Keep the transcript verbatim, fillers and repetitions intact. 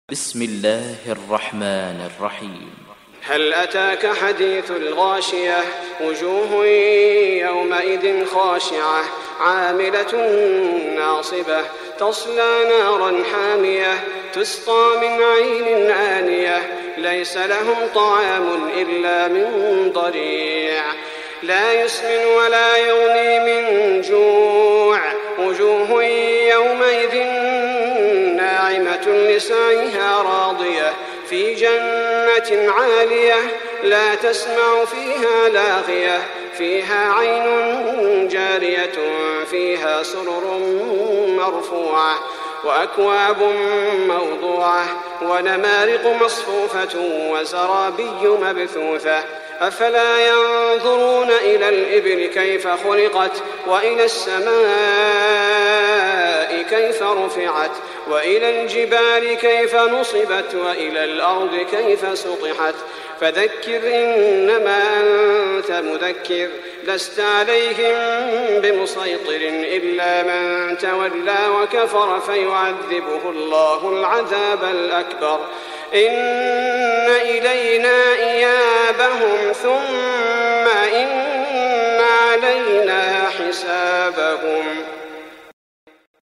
بسم الله الرحمن الرحيم. هل أتاك حديث الغاشية؟ وجوه يومئذ خاشعة عاملة ناصبة تصلى نارا حامية تسقى من عين آنية ليس لهم طعام إلا من ضريع لا يسمن ولا يغني من جوع وجوه يومئذ ناعمة لسعيها راضية في جنة عالية لا تسمع فيها لاغية فيها عين جارية فيها سرر مرفوعة وأكواب موضوعة ونمارق مصفوفة وزرابي مبثوثة أفلا ينظرون إلى الإبل كيف خلقت وإلى السماء كيف رفعت وإلى الجبال كيف نصبت وإلى الأرض كيف سطحت فذكر إنما أنت مذكر لست عليهم بمسيطر إلا من تولى وكفر فيعذبه الله العذاب الأكبر إن إلينا إيابهم ثم إن علينا حسابهم.